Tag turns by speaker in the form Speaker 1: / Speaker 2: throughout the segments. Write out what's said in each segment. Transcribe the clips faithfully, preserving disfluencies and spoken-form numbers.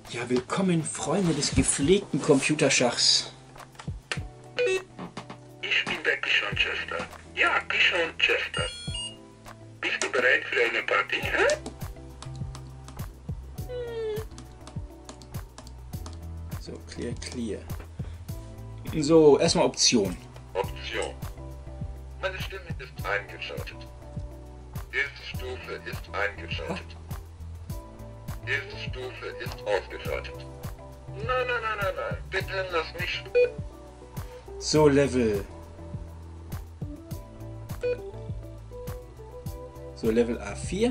Speaker 1: Ja, willkommen, Freunde des gepflegten Computerschachs.
Speaker 2: Ich bin der Kishon Chester. Ja, Kishon Chester. Bist du bereit für eine Partie, hä?
Speaker 1: So, clear, clear. So, erstmal Option.
Speaker 2: Option. Meine Stimme ist eingeschaltet. Erste Stufe ist eingeschaltet. Erste Stufe ist ausgeschaltet. Nein, nein, nein, nein, nein. Bitte lass mich.
Speaker 1: So, Level. So, Level A vier.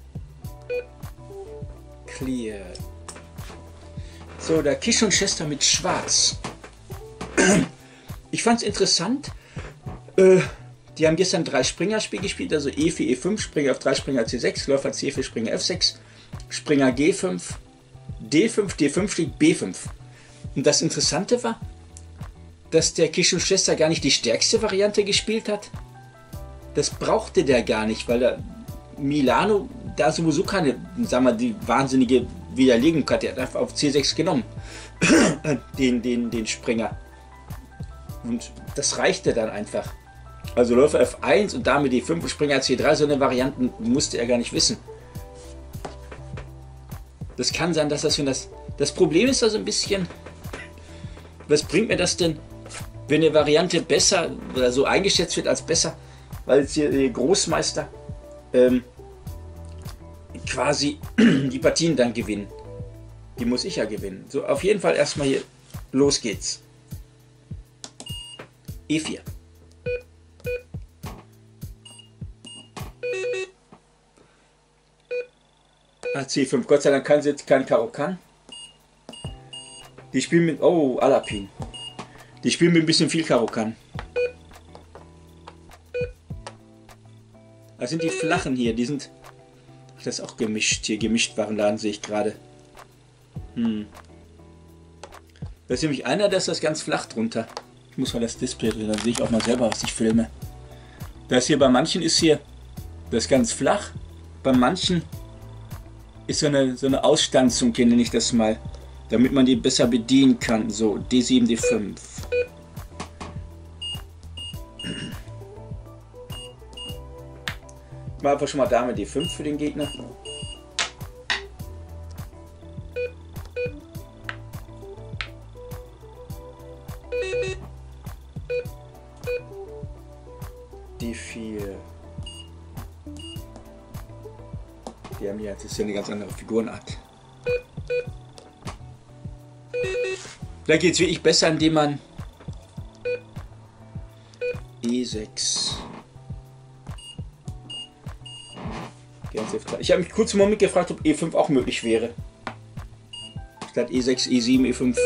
Speaker 1: Clear. So, der Kishon Chester mit Schwarz. Ich fand es interessant. Äh, die haben gestern drei Springer-Spiel gespielt, also E vier, E fünf, Springer auf drei, Springer C sechs, Läufer C vier, Springer F sechs, Springer G fünf, D fünf, D fünf schlägt B fünf. Und das Interessante war, dass der Kishon Chester gar nicht die stärkste Variante gespielt hat. Das brauchte der gar nicht, weil der Milano da sowieso keine, sagen wir, die wahnsinnige Widerlegung hat. Er hat einfach auf C sechs genommen, den, den, den Springer. Und das reichte dann einfach. Also Läufer F eins und damit D fünf, Springer C drei, so eine Varianten musste er gar nicht wissen. Das kann sein, dass das, wenn das... Das Problem ist also ein bisschen, was bringt mir das denn, wenn eine Variante besser oder so eingeschätzt wird als besser, weil jetzt hier die Großmeister ähm, quasi die Partien dann gewinnen. Die muss ich ja gewinnen. So, auf jeden Fall erstmal hier, los geht's. E vier. Ah, C fünf. Gott sei Dank kann sie jetzt kein Karo kann. Die spielen mit... Oh, Alapin. Die spielen mit ein bisschen viel Karo kann. Das sind die flachen hier. Die sind... Das ist auch gemischt. Hier gemischt Warenladen sehe ich gerade. Hm. Da ist nämlich einer, der ist das ganz flach drunter. Ich muss mal das Display drehen, dann sehe ich auch mal selber, was ich filme. Das hier bei manchen ist hier... Das ist ganz flach. Bei manchen ist so eine, so eine Ausstanzung, hier nenne ich das mal. Damit man die besser bedienen kann. So, D sieben, D fünf. Ich mache einfach schon mal Dame D fünf für den Gegner. D vier. Die haben ja, das ist ja eine ganz andere Figurenart. Da geht es wirklich besser, indem man E sechs. Ich habe mich kurz im Moment gefragt, ob E fünf auch möglich wäre. Statt E sechs, E sieben, E fünf.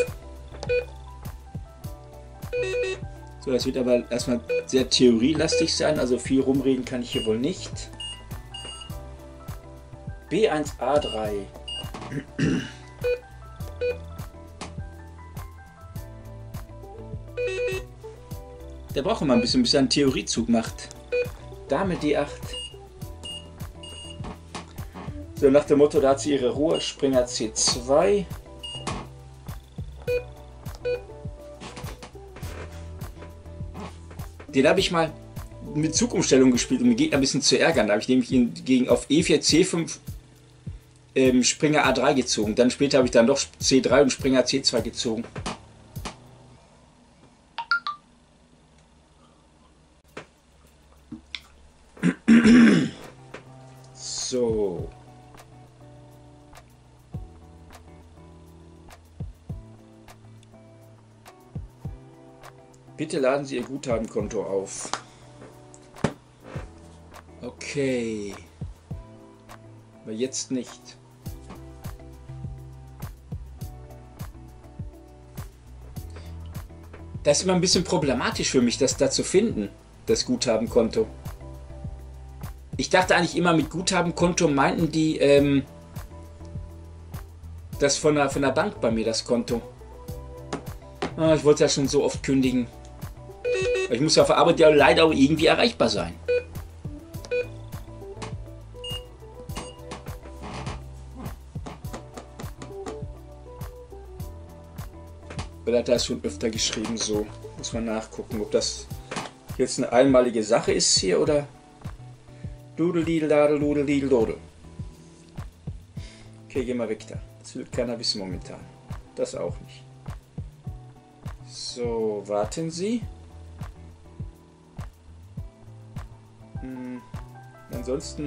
Speaker 1: So, das wird aber erstmal sehr theorielastig sein, also viel rumreden kann ich hier wohl nicht. B eins A drei. Der braucht immer ein bisschen, bis er einen Theoriezug macht. Dame D acht. So, nach dem Motto, da hat sie ihre Ruhe. Springer C zwei. Den habe ich mal mit Zugumstellung gespielt, um den Gegner ein bisschen zu ärgern. Da habe ich nämlich ihn gegen auf E vier, C fünf ähm, Springer A drei gezogen. Dann später habe ich dann doch C drei und Springer C zwei gezogen. So. Bitte laden Sie Ihr Guthabenkonto auf. Okay. Aber jetzt nicht. Das ist immer ein bisschen problematisch für mich, das da zu finden, das Guthabenkonto. Ich dachte eigentlich immer, mit Guthabenkonto meinten die ähm, das von der, von der Bank bei mir, das Konto. Ah, ich wollte ja schon so oft kündigen. Aber ich muss ja auf der Arbeit ja leider auch irgendwie erreichbar sein. Weil er hat das schon öfter geschrieben, so. Muss man nachgucken, ob das jetzt eine einmalige Sache ist hier oder. Dudeldidel, dudeldidel. Okay, geh mal weg da. Das will keiner wissen momentan. Das auch nicht. So, warten Sie. Hm, ansonsten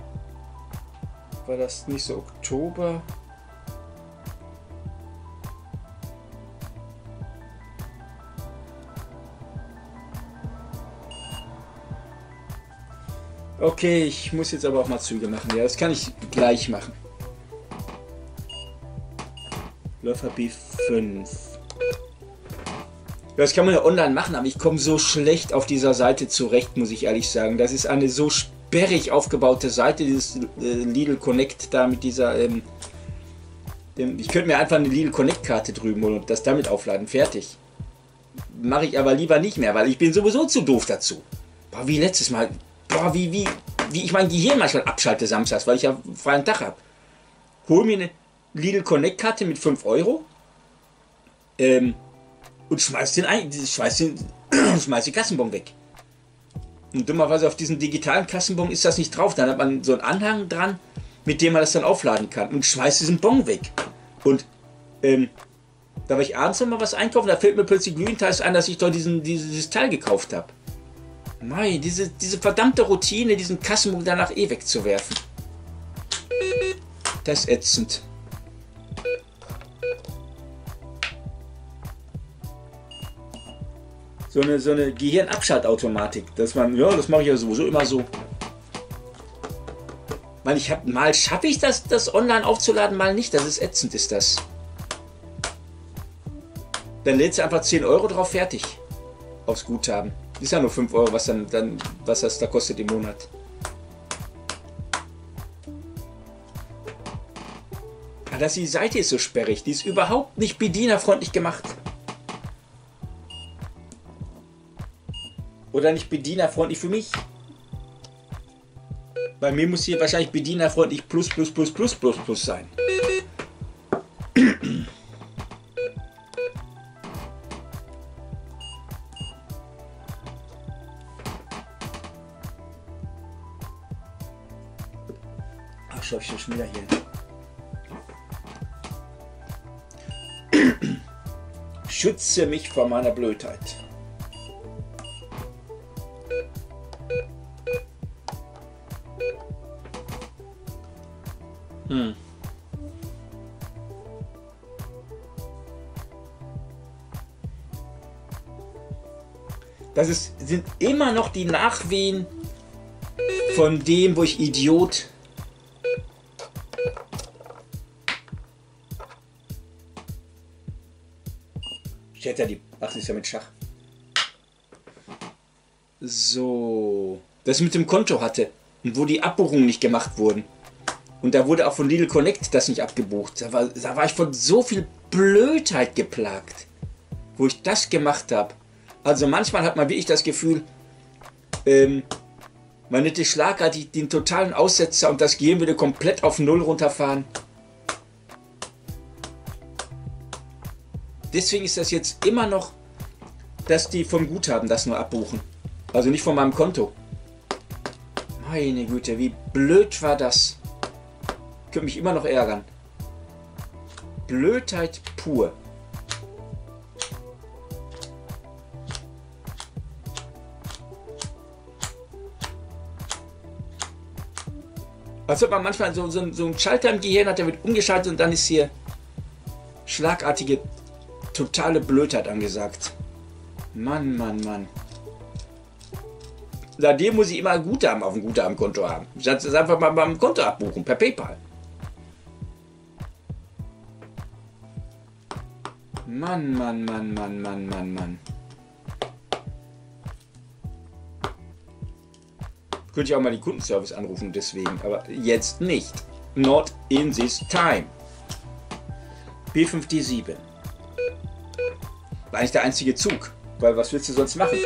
Speaker 1: war das nicht so Oktober. Okay, ich muss jetzt aber auch mal Züge machen. Ja, das kann ich gleich machen. Läufer B fünf. Ja, das kann man ja online machen, aber ich komme so schlecht auf dieser Seite zurecht, muss ich ehrlich sagen. Das ist eine so sperrig aufgebaute Seite, dieses äh, Lidl Connect da mit dieser... Ähm, dem, ich könnte mir einfach eine Lidl Connect Karte drüben holen und das damit aufladen. Fertig. Mache ich aber lieber nicht mehr, weil ich bin sowieso zu doof dazu. Boah, wie letztes Mal... Boah, wie, wie, wie ich mein Gehirn manchmal abschalte samstags, weil ich ja freien Tag habe. Hol mir eine Lidl Connect Karte mit fünf Euro ähm, und schmeiß den, ein, schmeiß den schmeiß den Kassenbon weg. Und dummerweise auf diesem digitalen Kassenbon ist das nicht drauf. Dann hat man so einen Anhang dran, mit dem man das dann aufladen kann und schmeißt diesen Bon weg. Und ähm, da war ich abends noch mal was einkaufen, da fällt mir plötzlich glühend heiß ein, dass ich dort diesen, dieses Teil gekauft habe. Nein, diese, diese verdammte Routine, diesen Kassenbon danach eh wegzuwerfen. Das ist ätzend. So eine, so eine Gehirnabschaltautomatik, dass man, ja, das mache ich ja sowieso immer so. Weil ich habe, mal schaffe ich das, das online aufzuladen, mal nicht. Das ist ätzend, ist das. Dann lädst du einfach zehn Euro drauf, fertig. Aufs Guthaben. Ist ja nur fünf Euro, was dann, dann was das da kostet im Monat. Ja, dass die Seite ist so sperrig, die ist überhaupt nicht bedienerfreundlich gemacht. Oder nicht bedienerfreundlich für mich. Bei mir muss hier wahrscheinlich bedienerfreundlich plus plus plus plus plus plus sein. Ach, schau ich schon wieder hier. Schütze mich vor meiner Blödheit. Hm. Das ist, sind immer noch die Nachwehen von dem, wo ich Idiot ich hätte ja die. Ach, sie ist ja mit Schach. So. Das mit dem Konto hatte. Und wo die Abbuchungen nicht gemacht wurden. Und da wurde auch von Lidl Connect das nicht abgebucht. Da war, da war ich von so viel Blödheit geplagt, wo ich das gemacht habe. Also manchmal hat man wirklich das Gefühl, ähm, man hätte schlagartig den totalen Aussetzer und das Gehirn würde komplett auf Null runterfahren. Deswegen ist das jetzt immer noch, dass die vom Guthaben das nur abbuchen. Also nicht von meinem Konto. Meine Güte, wie blöd war das. Könnte mich immer noch ärgern. Blödheit pur. Als ob man manchmal so, so, so einen Schalter im Gehirn hat, der wird umgeschaltet und dann ist hier schlagartige, totale Blödheit angesagt. Mann, Mann, Mann. Seitdem muss ich immer Guthaben auf dem Guthabenkonto haben. Ich sollte es einfach mal beim Konto abbuchen, per PayPal. Mann, Mann, Mann, Mann, Mann, Mann, Mann. Könnte ich auch mal den Kundenservice anrufen, deswegen. Aber jetzt nicht. Not in this time. B fünf D sieben. War eigentlich der einzige Zug. Weil was willst du sonst machen?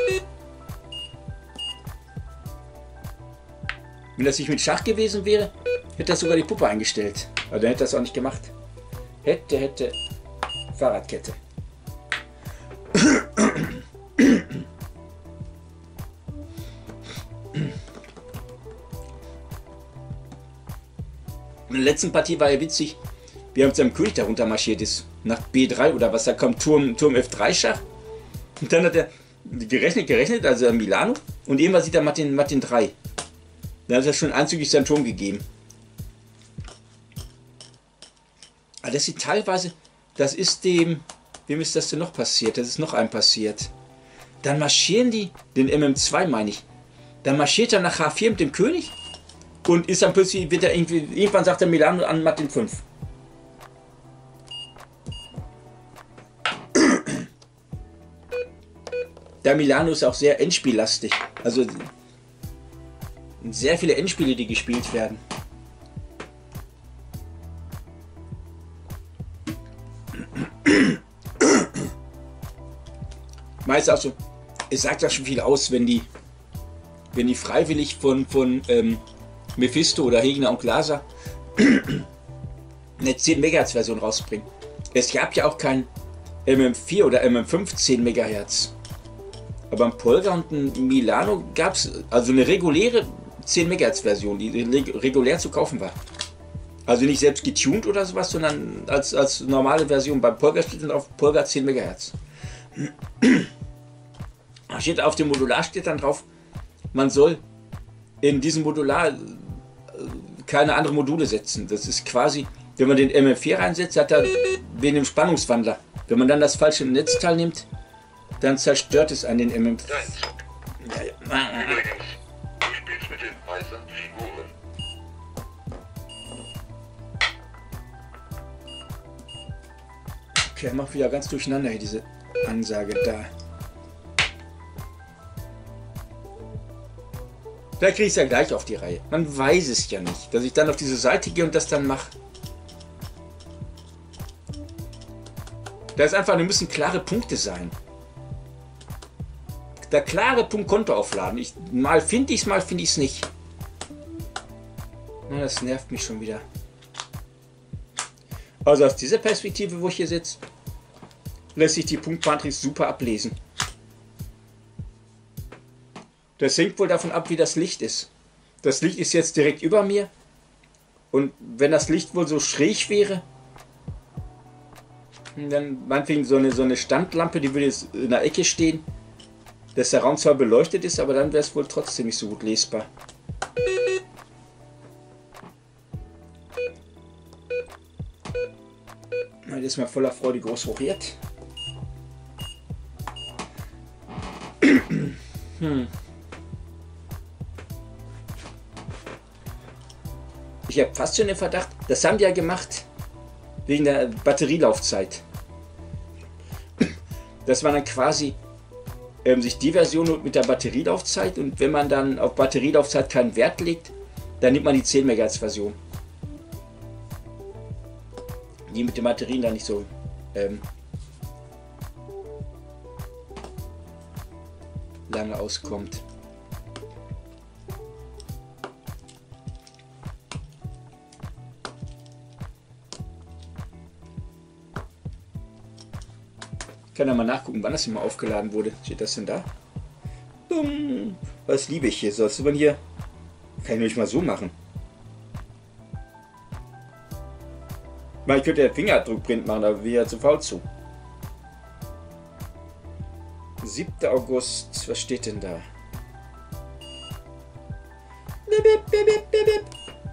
Speaker 1: Wenn das nicht mit Schach gewesen wäre, hätte das sogar die Puppe eingestellt. Aber dann hätte das auch nicht gemacht. Hätte, hätte. Fahrradkette. In der letzten Partie war ja witzig, wie er mit seinem König darunter marschiert ist. Nach B drei oder was, da kommt Turm, Turm F drei Schach. Und dann hat er gerechnet, gerechnet, also Milano. Und irgendwann sieht er Martin, Martin drei. Dann hat er schon anzüglich seinen Turm gegeben. Aber das sieht teilweise, das ist dem, wem ist das denn noch passiert? Das ist noch einem passiert. Dann marschieren die, den M M zwei meine ich. Dann marschiert er nach H vier mit dem König und ist dann plötzlich, wird er irgendwie, irgendwann sagt er Milano an Martin fünf. Der Milano ist auch sehr endspiellastig. Also sehr viele Endspiele, die gespielt werden. Meist auch so, es sagt ja schon viel aus, wenn die, wenn die freiwillig von, von ähm, Mephisto oder Hegner und Glaser eine zehn Megahertz Version rausbringen. Es gab ja auch kein M M vier oder M M fünf zehn Megahertz. Aber im Polga und in Milano gab es also eine reguläre zehn Megahertz Version, die regulär zu kaufen war. Also nicht selbst getuned oder sowas, sondern als, als normale Version. Beim Polga steht dann auf Polga zehn Megahertz. Steht auf dem Modular steht dann drauf, man soll in diesem Modular keine anderen Module setzen. Das ist quasi, wenn man den M M vier reinsetzt, hat er wegen dem Spannungswandler. Wenn man dann das falsche Netzteil nimmt, dann zerstört es an den M M vier. Ja, ja.
Speaker 2: Übrigens, du spielst mit den weißen Figuren.
Speaker 1: Okay, er macht wieder ganz durcheinander hier diese Ansage da. Vielleicht kriege ich es ja gleich auf die Reihe. Man weiß es ja nicht, dass ich dann auf diese Seite gehe und das dann mache. Da ist einfach, da müssen klare Punkte sein. Der klare Punkt Konto aufladen. Ich, mal finde ich es, mal finde ich es nicht. Na, das nervt mich schon wieder. Also aus dieser Perspektive, wo ich hier sitze, lässt sich die Punktmatrix super ablesen. Das hängt wohl davon ab, wie das Licht ist. Das Licht ist jetzt direkt über mir. Und wenn das Licht wohl so schräg wäre, dann meinetwegen so eine, so eine Standlampe, die würde jetzt in der Ecke stehen, dass der Raum zwar beleuchtet ist, aber dann wäre es wohl trotzdem nicht so gut lesbar. Das ist mal voller Freude groß hochiert. Hm. Ich habe fast schon den Verdacht, das haben die ja gemacht wegen der Batterielaufzeit. Dass man dann quasi ähm, sich die Version holt mit der Batterielaufzeit und wenn man dann auf Batterielaufzeit keinen Wert legt, dann nimmt man die zehn Megahertz Version. Die mit den Batterien dann nicht so ähm, lange auskommt. Ich kann ja mal nachgucken, wann das immer aufgeladen wurde. Steht das denn da? Dumm. Was liebe ich hier? Sollst du man hier... Kann ich nicht mal so machen. Ich könnte ja Fingerabdruckprint machen, aber wäre ja zu faul zu. siebter August, was steht denn da? Bip, bip, bip, bip, bip.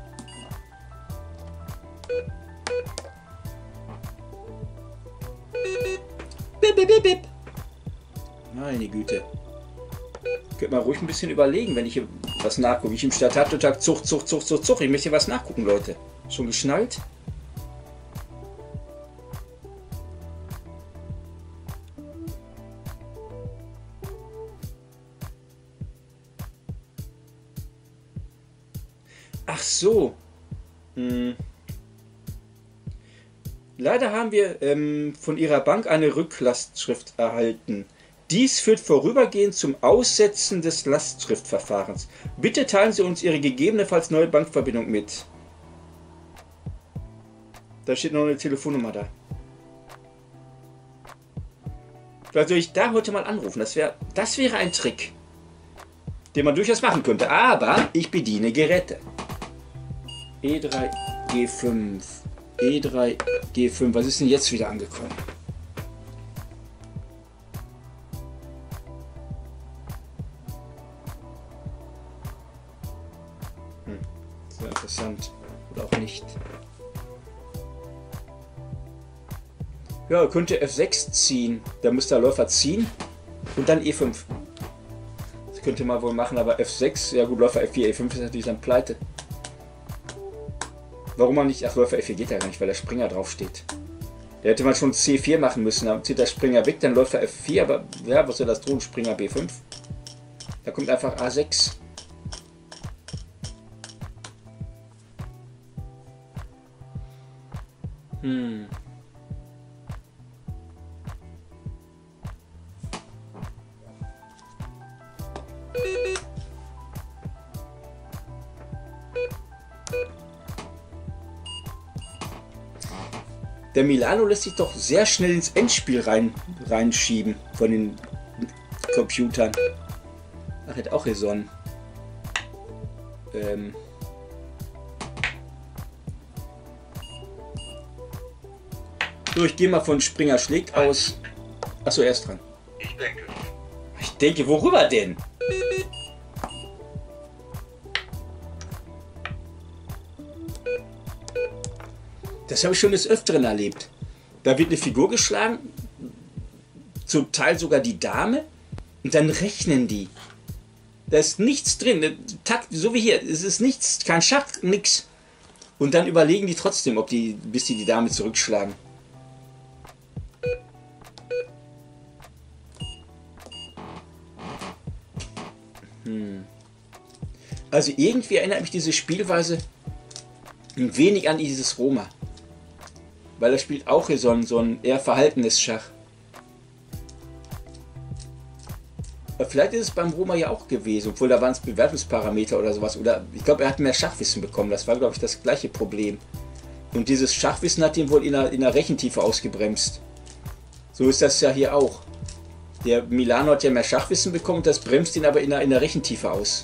Speaker 1: Bip, bip, bip, bip. Meine Güte. Könnte man ruhig ein bisschen überlegen, wenn ich hier was nachgucke. Ich im Stadthaupttag Zucht, Zucht, Zucht, Zucht, Zucht. Ich möchte hier was nachgucken, Leute. Schon geschnallt? Ach so. Hm. Leider haben wir ähm, von Ihrer Bank eine Rücklastschrift erhalten. Dies führt vorübergehend zum Aussetzen des Lastschriftverfahrens. Bitte teilen Sie uns Ihre gegebenenfalls neue Bankverbindung mit. Da steht noch eine Telefonnummer da. Vielleicht soll ich da heute mal anrufen. Das, wär, das wäre ein Trick, den man durchaus machen könnte. Aber ich bediene Geräte. E drei G fünf, E drei, G fünf. Was ist denn jetzt wieder angekommen? Hm, sehr interessant. Oder auch nicht. Ja, er könnte F sechs ziehen. Da müsste der Läufer ziehen und dann E fünf. Das könnte man wohl machen, aber F sechs, ja gut, Läufer F vier, E fünf ist natürlich dann pleite. Warum man nicht, ach, Läufer F vier geht ja gar nicht, weil der Springer drauf steht. Da hätte man schon C vier machen müssen, dann zieht der Springer weg, dann Läufer F vier, aber ja, was soll das tun? Springer B fünf. Da kommt einfach A sechs. Hm. Der Milano lässt sich doch sehr schnell ins Endspiel rein, reinschieben von den Computern. Ach, hat auch Raison. Ähm. So, ich gehe mal von Springer schlägt aus. Achso, er ist dran.
Speaker 2: Ich denke.
Speaker 1: Ich denke, worüber denn? Das habe ich schon des Öfteren erlebt. Da wird eine Figur geschlagen, zum Teil sogar die Dame, und dann rechnen die. Da ist nichts drin, Takt, so wie hier, es ist nichts, kein Schach, nix. Und dann überlegen die trotzdem, ob die, bis die die Dame zurückschlagen. Hm. Also irgendwie erinnert mich diese Spielweise ein wenig an dieses Roma. Weil er spielt auch hier so ein, so ein eher verhaltenes Schach. Aber vielleicht ist es beim Roma ja auch gewesen, obwohl da waren es Bewertungsparameter oder sowas. Oder ich glaube, er hat mehr Schachwissen bekommen. Das war, glaube ich, das gleiche Problem. Und dieses Schachwissen hat ihn wohl in der, in der Rechentiefe ausgebremst. So ist das ja hier auch. Der Milano hat ja mehr Schachwissen bekommen, das bremst ihn aber in der, in der Rechentiefe aus.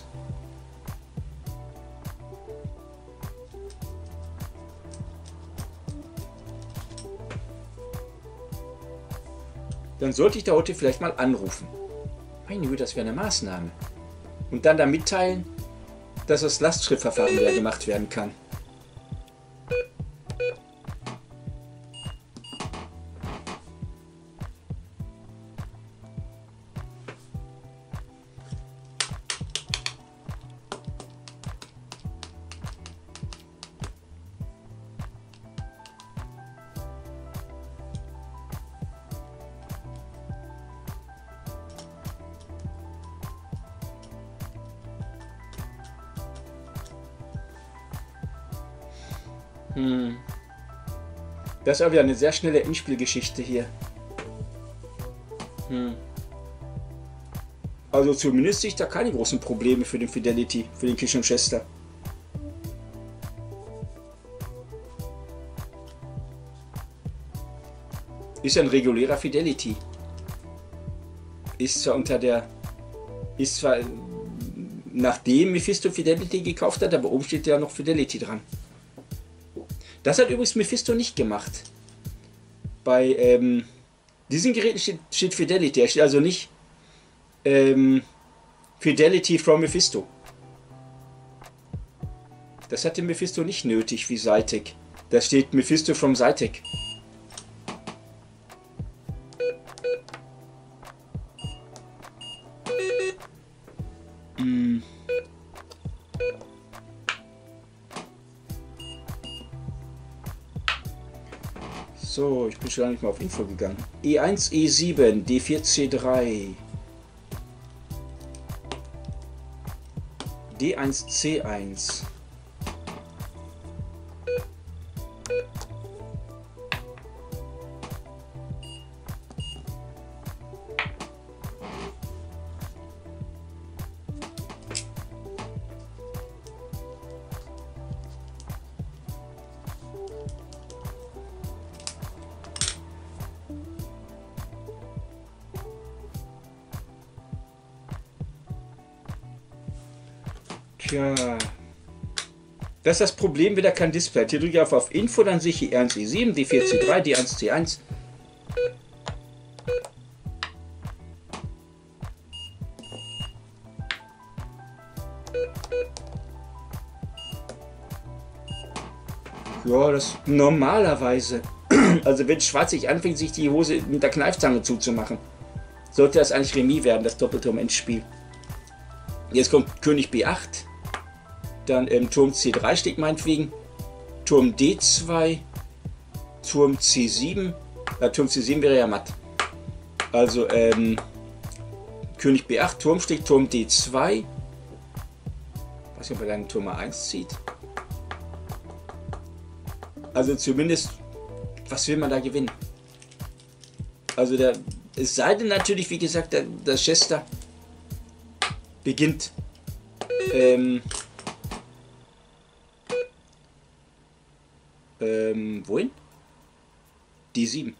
Speaker 1: Dann sollte ich da heute vielleicht mal anrufen. Meine Güte, das wäre eine Maßnahme. Und dann da mitteilen, dass das Lastschriftverfahren wieder gemacht werden kann. Hm. Das ist aber wieder eine sehr schnelle Endspielgeschichte hier. Hm. Also zumindest sehe ich da keine großen Probleme für den Fidelity, für den Kirsch und Chester. Ist ja ein regulärer Fidelity. Ist zwar unter der... Ist zwar... Nachdem Mephisto Fidelity gekauft hat, aber oben steht ja noch Fidelity dran. Das hat übrigens Mephisto nicht gemacht. Bei ähm, diesen Geräten steht, steht Fidelity. Er steht also nicht ähm, Fidelity from Mephisto. Das hatte Mephisto nicht nötig wie Zytek. Da steht Mephisto from Zytek. Hm. So, ich bin schon nicht mal auf Info gegangen. E eins, E sieben, D vier, C drei. D eins, C eins. Tja. Das ist das Problem, wieder kein Display. Hier drücke ich auf, auf Info, dann sehe ich E eins, E sieben, D vier, C drei, D eins, C eins. Ja, das normalerweise. Also wenn Schwarz sich anfängt, sich die Hose mit der Kneifzange zuzumachen, sollte das eigentlich Remis werden, das Doppelturm Endspiel. Jetzt kommt König B acht, dann ähm, Turm C drei steht meinetwegen, Turm D zwei, Turm C sieben, äh, Turm C sieben wäre ja matt. Also ähm, König B acht, Turm steht, Turm D zwei, ich weiß nicht, ob er dann Turm A eins zieht. Also zumindest, was will man da gewinnen? Also der, es sei denn natürlich, wie gesagt, der, der Chester beginnt ähm, ähm, wohin? D sieben.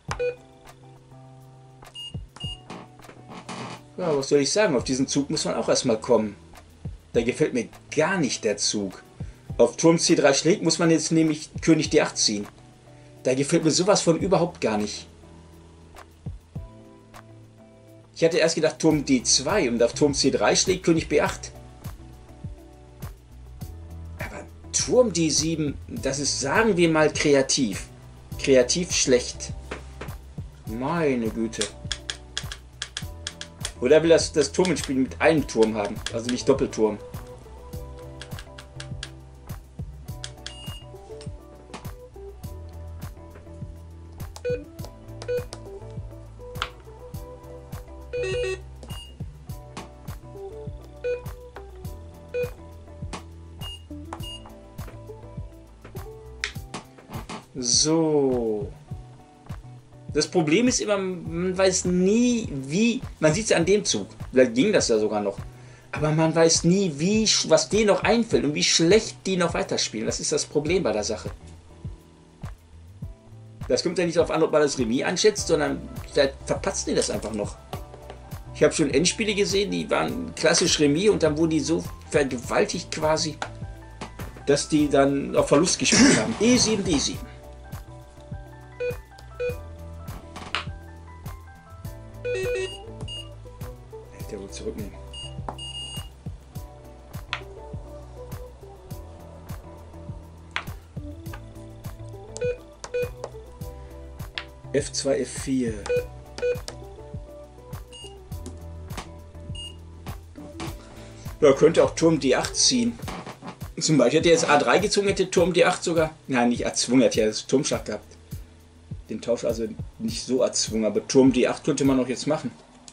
Speaker 1: Ja, was soll ich sagen? Auf diesen Zug muss man auch erstmal kommen. Da gefällt mir gar nicht der Zug. Auf Turm C drei schlägt, muss man jetzt nämlich König D acht ziehen. Da gefällt mir sowas von überhaupt gar nicht. Ich hatte erst gedacht Turm D zwei und auf Turm C drei schlägt König B acht. Aber Turm D sieben, das ist, sagen wir mal, kreativ. Kreativ schlecht. Meine Güte. Oder will das, das Turmenspiel mit einem Turm haben, also nicht Doppelturm. So. Das Problem ist immer, man weiß nie, wie. Man sieht es an dem Zug. Vielleicht ging das ja sogar noch. Aber man weiß nie, wie, was denen noch einfällt und wie schlecht die noch weiterspielen. Das ist das Problem bei der Sache. Das kommt ja nicht darauf an, ob man das Remis einschätzt, sondern vielleicht verpatzen die das einfach noch. Ich habe schon Endspiele gesehen, die waren klassisch Remis und dann wurden die so vergewaltigt quasi, dass die dann auf Verlust gespielt haben. E sieben, D sieben. Der wohl zurücknehmen. F zwei, F vier. Ja, könnte auch Turm D acht ziehen. Zum Beispiel hätte er jetzt A drei gezogen, hätte Turm D acht sogar. Nein, nicht erzwungen, hätte ja das Turmschlag gehabt. Den Tausch also nicht so erzwungen, aber Turm D acht könnte man noch jetzt machen.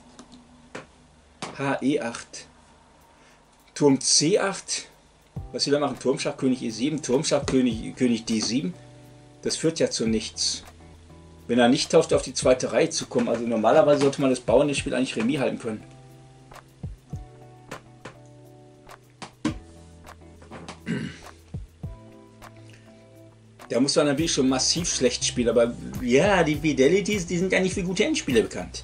Speaker 1: H E acht. Turm C acht. Was will er machen? Turmschlag König E sieben, Turmschlag König, König D sieben. Das führt ja zu nichts. Wenn er nicht tauscht, auf die zweite Reihe zu kommen. Also normalerweise sollte man das Bauern das Spiel eigentlich Remis halten können. Da muss man natürlich schon massiv schlecht spielen, aber ja, die Fidelities, die sind ja nicht für gute Endspiele bekannt.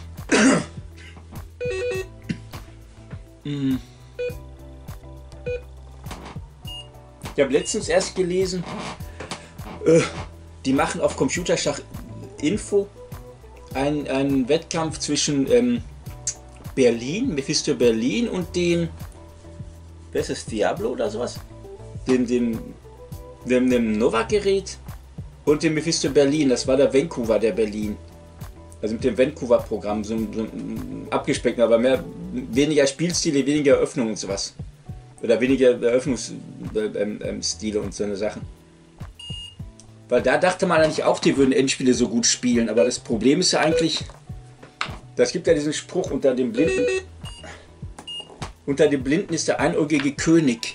Speaker 1: Ich habe letztens erst gelesen, äh, die machen auf Computerschach Info einen, einen Wettkampf zwischen ähm, Berlin, Mephisto Berlin und dem, wer ist das, Diablo oder sowas? Dem, dem, dem, dem Novak-Gerät und dem Mephisto Berlin, das war der Vancouver der Berlin. Also mit dem Vancouver-Programm, so, so abgespeckt, aber mehr, weniger Spielstile, weniger Eröffnung und sowas. Oder weniger Eröffnungsstile ähm, ähm, und so eine Sachen. Weil da dachte man eigentlich auch, die würden Endspiele so gut spielen, aber das Problem ist ja eigentlich, das gibt ja diesen Spruch, unter dem Blinden, unter dem Blinden ist der einäugige König.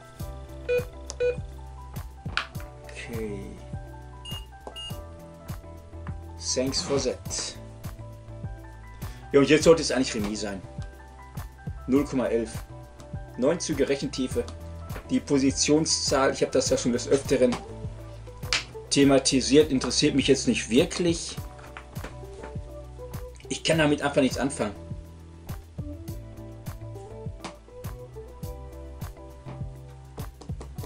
Speaker 1: Okay. Thanks for that. Ja, und jetzt sollte es eigentlich Remis sein. null Komma elf. neun Züge Rechentiefe. Die Positionszahl, ich habe das ja schon des Öfteren thematisiert, interessiert mich jetzt nicht wirklich. Ich kann damit einfach nichts anfangen.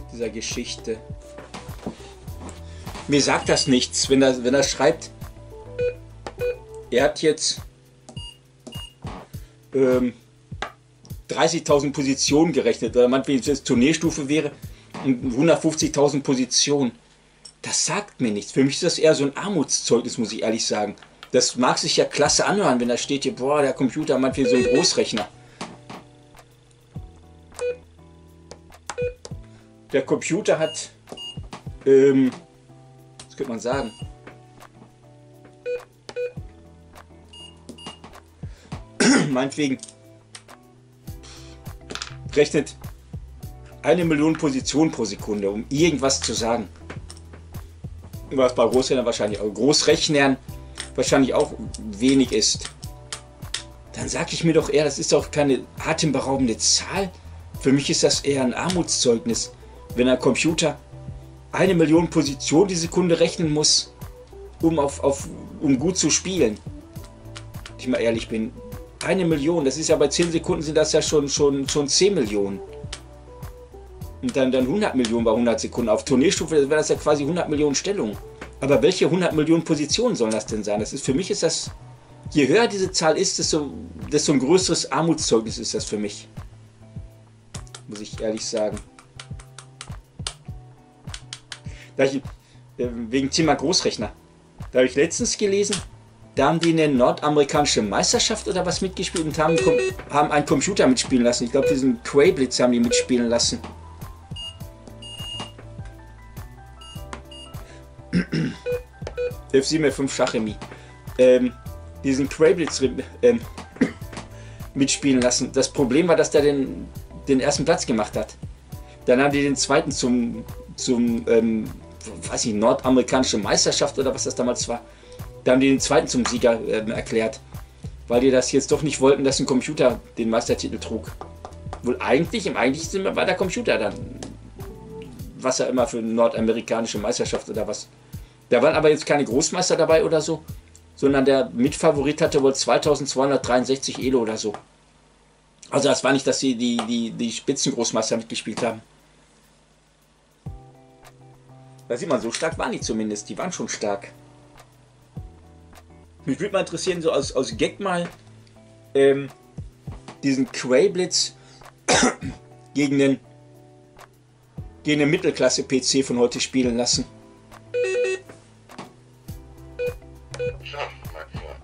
Speaker 1: dieser Geschichte. Mir sagt das nichts, wenn er, wenn er schreibt, er hat jetzt ähm, dreißigtausend Positionen gerechnet, oder meinetwegen, wenn es Turnierstufe wäre, hundertfünfzigtausend Positionen. Das sagt mir nichts. Für mich ist das eher so ein Armutszeugnis, muss ich ehrlich sagen. Das mag sich ja klasse anhören, wenn da steht hier, boah, der Computer meint wie so ein Großrechner. Der Computer hat, ähm, was könnte man sagen, meinetwegen, rechnet eine Million Positionen pro Sekunde, um irgendwas zu sagen. Was bei Großrechnern wahrscheinlich, auch Großrechnern wahrscheinlich auch wenig ist. Dann sage ich mir doch eher, das ist doch keine atemberaubende Zahl. Für mich ist das eher ein Armutszeugnis, wenn ein Computer eine Million Positionen die Sekunde rechnen muss, um, auf, auf, um gut zu spielen. Wenn ich mal ehrlich bin, eine Million, das ist ja bei zehn Sekunden sind das ja schon, schon, schon zehn Millionen. Und dann, dann hundert Millionen bei hundert Sekunden. Auf Turnierstufe wäre das ja quasi hundert Millionen Stellungen. Aber welche hundert Millionen Positionen sollen das denn sein? Das ist, für mich ist das, je höher diese Zahl ist, desto, desto ein größeres Armutszeugnis ist das für mich. Muss ich ehrlich sagen. Da ich, wegen Thema Großrechner. Da habe ich letztens gelesen, da haben die eine nordamerikanische Meisterschaft oder was mitgespielt und haben, haben einen Computer mitspielen lassen. Ich glaube, diesen Quablitz haben die mitspielen lassen. F sieben F fünf Schachchemie. Ähm, diesen Quablitz ähm, mitspielen lassen. Das Problem war, dass der den, den ersten Platz gemacht hat. Dann haben die den zweiten zum, zum ähm, weiß ich, nordamerikanische Meisterschaft oder was das damals war. Da haben die den zweiten zum Sieger ähm, erklärt. Weil die das jetzt doch nicht wollten, dass ein Computer den Meistertitel trug. Wohl eigentlich, im eigentlichen Sinne war der Computer dann. Was er immer für eine nordamerikanische Meisterschaft oder was. Da waren aber jetzt keine Großmeister dabei oder so, sondern der Mitfavorit hatte wohl zweitausendzweihundertdreiundsechzig Elo oder so. Also das war nicht, dass sie die, die, die Spitzengroßmeister mitgespielt haben. Da sieht man, so stark waren die zumindest, die waren schon stark. Mich würde mal interessieren, so aus, aus Gag mal, ähm, diesen Quablitz gegen den, gegen den Mittelklasse-P C von heute spielen lassen.
Speaker 2: Schach, mein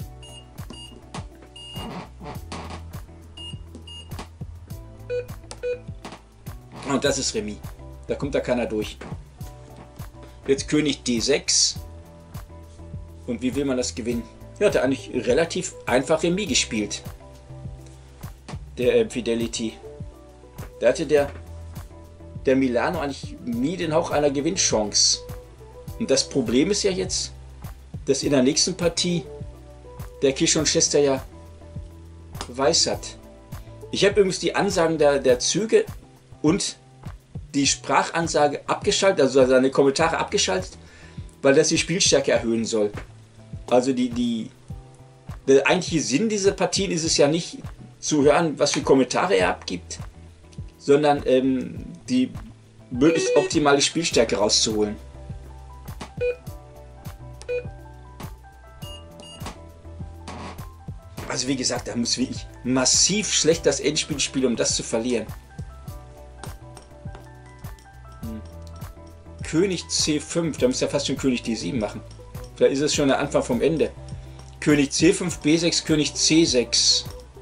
Speaker 2: Freund.
Speaker 1: Und das ist Remis. Da kommt da keiner durch. Jetzt König D sechs. Und wie will man das gewinnen? Ja, hat er eigentlich relativ einfach Remis gespielt. Der äh, Fidelity. Da hatte der, der Milano eigentlich nie den Hauch einer Gewinnchance. Und das Problem ist ja jetzt, dass in der nächsten Partie der Kishon Chester ja weiß hat. Ich habe übrigens die Ansagen der, der Züge und die Sprachansage abgeschaltet, also seine Kommentare abgeschaltet, weil das die Spielstärke erhöhen soll. Also die, die, der eigentliche Sinn dieser Partien ist es ja nicht zu hören, was für Kommentare er abgibt, sondern ähm, die möglichst optimale Spielstärke rauszuholen. Also wie gesagt, da muss wirklich massiv schlecht das Endspiel spielen, um das zu verlieren. Hm. König C fünf, da müsste er fast schon König D sieben machen. Vielleicht ist es schon der Anfang vom Ende. König C fünf, B sechs, König C sechs.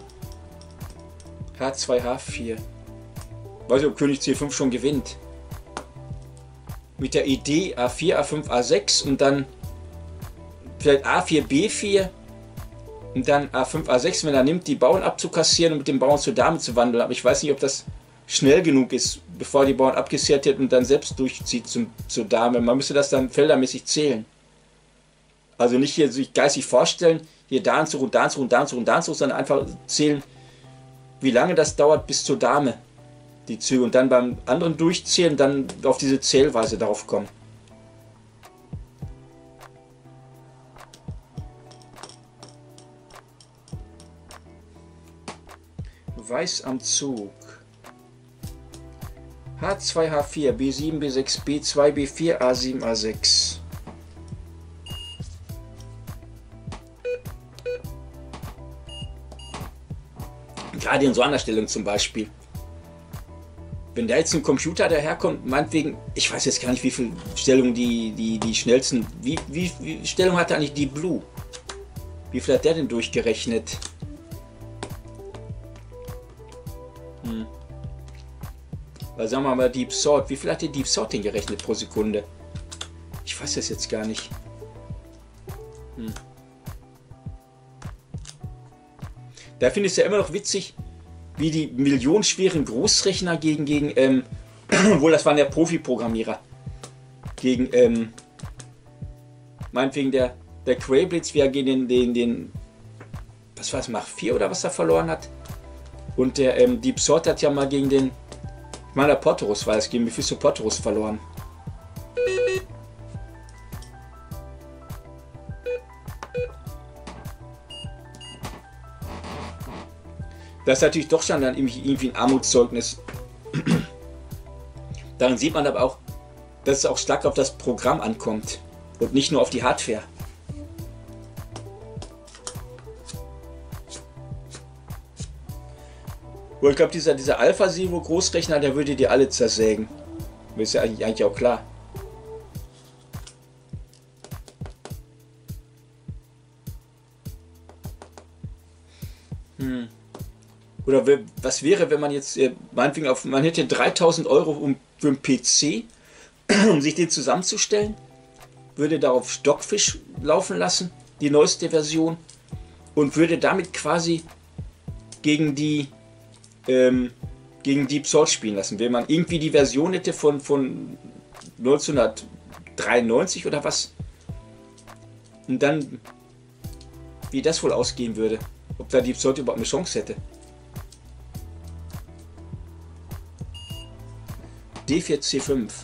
Speaker 1: H zwei, H vier. Weiß nicht, ob König C fünf schon gewinnt. Mit der Idee A vier, A fünf, A sechs und dann vielleicht A vier, B vier. Und dann A fünf, A sechs, wenn er nimmt, die Bauern abzukassieren und mit dem Bauern zur Dame zu wandeln. Aber ich weiß nicht, ob das schnell genug ist, bevor die Bauern abkassiert wird und dann selbst durchzieht zum, zur Dame. Man müsste das dann feldermäßig zählen. Also nicht hier sich geistig vorstellen, hier da ein Zug und da ein Zug und da ein Zug und da ein Zug, sondern einfach zählen, wie lange das dauert bis zur Dame, die Züge. Und dann beim anderen durchzählen, dann auf diese Zählweise darauf kommen. Weiß am Zug. H zwei, H vier, B sieben, B sechs, B zwei, B vier, A sieben, A sechs. Gerade in so einer Stellung zum Beispiel. Wenn da jetzt ein Computer daherkommt, meinetwegen, ich weiß jetzt gar nicht, wie viele Stellungen die, die, die schnellsten, wie, wie, wie Stellung hatte eigentlich die Blue? Wie viel hat der denn durchgerechnet? Hm. Weil sagen wir mal Deep Sort, wie viel hat die Deep Sort denn gerechnet pro Sekunde? Ich weiß das jetzt gar nicht. Hm. Da finde ich es ja immer noch witzig, wie die millionenschweren Großrechner gegen, gegen ähm, obwohl das waren ja Profi-Programmierer, gegen, ähm, meinetwegen der, der Quablitz, wie er gegen den, den, den, was war es, Mach vier oder was er verloren hat. Und der ähm, Deep Sort hat ja mal gegen den, ich meine, der Porterus war es, gegen Mephisto Porterus verloren. Das ist natürlich doch schon dann irgendwie ein Armutszeugnis. Daran sieht man aber auch, dass es auch stark auf das Programm ankommt und nicht nur auf die Hardware. Und ich glaube, dieser, dieser Alpha-Zero-Großrechner, der würde die alle zersägen. Das ist ja eigentlich, eigentlich auch klar. Hm. Oder was wäre, wenn man jetzt, meinetwegen auf, man hätte dreitausend Euro um, für einen P C, um sich den zusammenzustellen, würde darauf Stockfish laufen lassen, die neueste Version, und würde damit quasi gegen die ähm, gegen Deep Sort spielen lassen. Wenn man irgendwie die Version hätte von, von neunzehnhundertdreiundneunzig oder was, und dann, wie das wohl ausgehen würde, ob da Deep Sort überhaupt eine Chance hätte. D vier C fünf.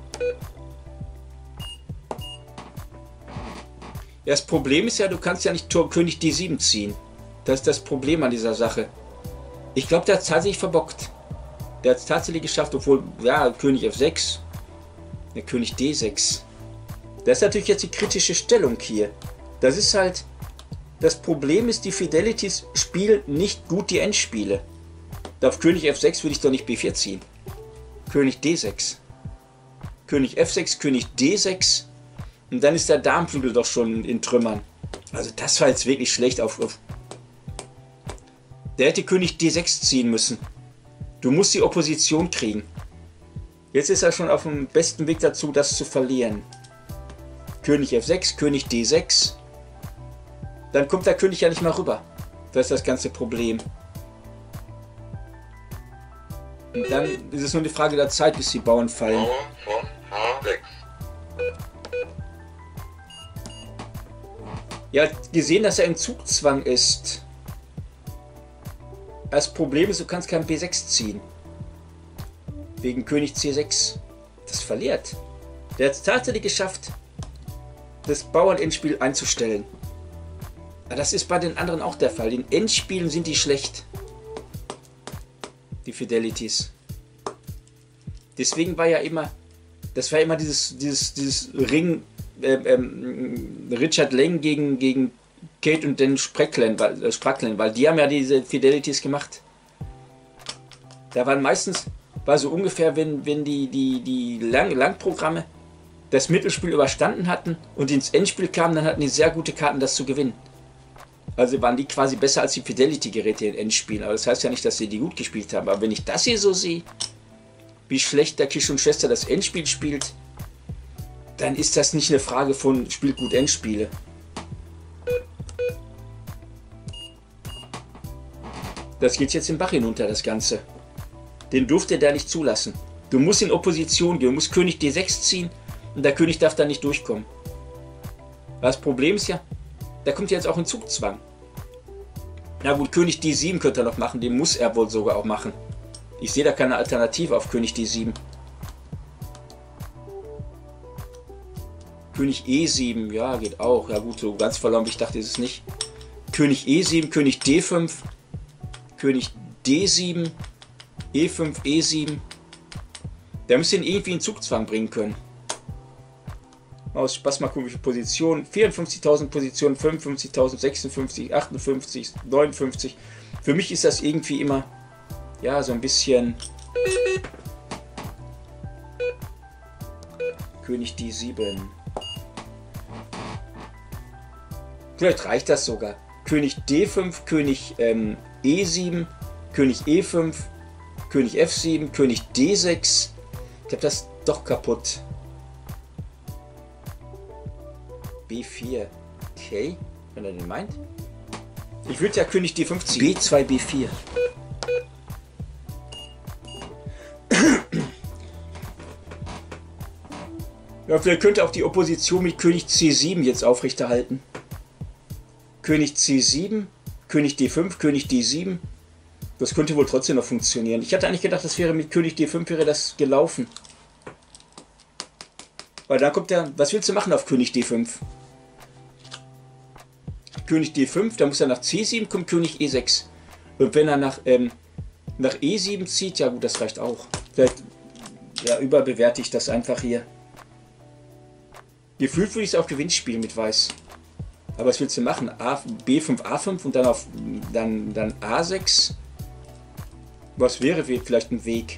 Speaker 1: Ja, das Problem ist ja, du kannst ja nicht Turm König D sieben ziehen. Das ist das Problem an dieser Sache. Ich glaube, der hat es tatsächlich verbockt. Der hat es tatsächlich geschafft, obwohl, ja, König F sechs, der König D sechs. Das ist natürlich jetzt die kritische Stellung hier. Das ist halt, das Problem ist, die Fidelities spielen nicht gut die Endspiele. Auf König F sechs würde ich doch nicht B vier ziehen. König D sechs, König F sechs, König D sechs, und dann ist der Darmflügel doch schon in Trümmern. Also das war jetzt wirklich schlecht auf, auf. Der hätte König D sechs ziehen müssen. Du musst die Opposition kriegen. Jetzt ist er schon auf dem besten Weg dazu, das zu verlieren. König F sechs, König D sechs. Dann kommt der König ja nicht mehr rüber. Das ist das ganze Problem. Und dann ist es nur eine Frage der Zeit, bis die Bauern fallen.
Speaker 2: Bauern von H sechs.
Speaker 1: Ja, gesehen, dass er im Zugzwang ist. Das Problem ist, du kannst kein B sechs ziehen. Wegen König C sechs. Das verliert. Der hat es tatsächlich geschafft, das Bauern-Endspiel einzustellen. Aber das ist bei den anderen auch der Fall. In Endspielen sind die schlecht. Die Fidelities. Deswegen war ja immer, das war immer dieses, dieses, dieses Ring, äh, ähm, Richard Lang gegen, gegen Kate und den Spracklen, weil, äh, Spracklen, weil die haben ja diese Fidelities gemacht. Da waren meistens, war so ungefähr, wenn, wenn die, die, die Lang, Langprogramme das Mittelspiel überstanden hatten und ins Endspiel kamen, dann hatten die sehr gute Karten, das zu gewinnen. Also waren die quasi besser als die Fidelity-Geräte in Endspielen. Aber das heißt ja nicht, dass sie die gut gespielt haben. Aber wenn ich das hier so sehe, wie schlecht der Kisch und Schwester das Endspiel spielt, dann ist das nicht eine Frage von spielt gut Endspiele. Das geht jetzt den Bach hinunter, das Ganze. Den durfte der nicht zulassen. Du musst in Opposition gehen, du musst König D sechs ziehen und der König darf da nicht durchkommen. Das Problem ist ja, der kommt ja jetzt auch in Zugzwang. Na gut, König D sieben könnte er noch machen, den muss er wohl sogar auch machen. Ich sehe da keine Alternative auf König D sieben. König E sieben, ja, geht auch. Ja gut, so ganz verloren, wie ich dachte, ist es nicht. König E sieben, König D fünf, König D sieben, E fünf, E sieben. Der müsste ihn irgendwie in Zugzwang bringen können. Aus Spaß mal gucken, wie viele Positionen. vierundfünfzigtausend Positionen, fünfundfünfzigtausend, sechsundfünfzig, achtundfünfzig, neunundfünfzig. Für mich ist das irgendwie immer, ja, so ein bisschen... König D sieben. Vielleicht reicht das sogar. König D fünf, König ähm, E sieben, König E fünf, König F sieben, König D sechs. Ich habe das doch kaputt. B vier. Okay, wenn er den meint. Ich würde ja König D fünf ziehen. B zwei, B vier. Ja, vielleicht könnte auch die Opposition mit König C sieben jetzt aufrechterhalten. König C sieben, König D fünf, König D sieben. Das könnte wohl trotzdem noch funktionieren. Ich hatte eigentlich gedacht, das wäre mit König D fünf wäre das gelaufen. Weil dann kommt der... Was willst du machen auf König D fünf? König D fünf, dann muss er nach C sieben, kommt König E sechs. Und wenn er nach, ähm, nach E sieben zieht, ja gut, das reicht auch. Vielleicht ja, überbewerte ich das einfach hier. Gefühlt würde ich es auf Gewinn spielen mit Weiß. Aber was willst du machen? A, B fünf, A fünf und dann auf dann, dann A sechs. Was wäre vielleicht ein Weg?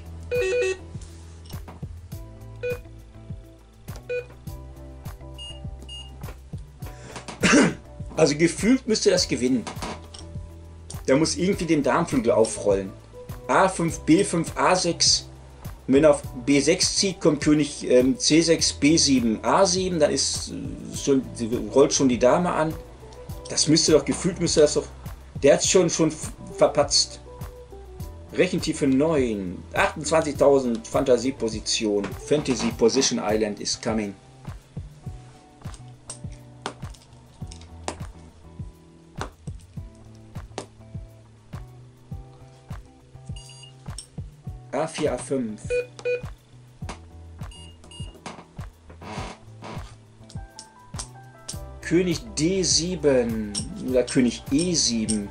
Speaker 1: Also gefühlt müsste das gewinnen. Der muss irgendwie den Darmflügel aufrollen. A fünf, B fünf, A sechs. Und wenn er auf B sechs zieht, kommt König ähm, C sechs, B sieben, A sieben. Dann ist äh, schon, rollt schon die Dame an. Das müsste doch, gefühlt müsste das doch... Der hat schon, schon verpatzt. Rechentiefe neun. achtundzwanzigtausend Fantasieposition. Fantasy Position Island is coming. A vier, A fünf. König D sieben oder König E sieben.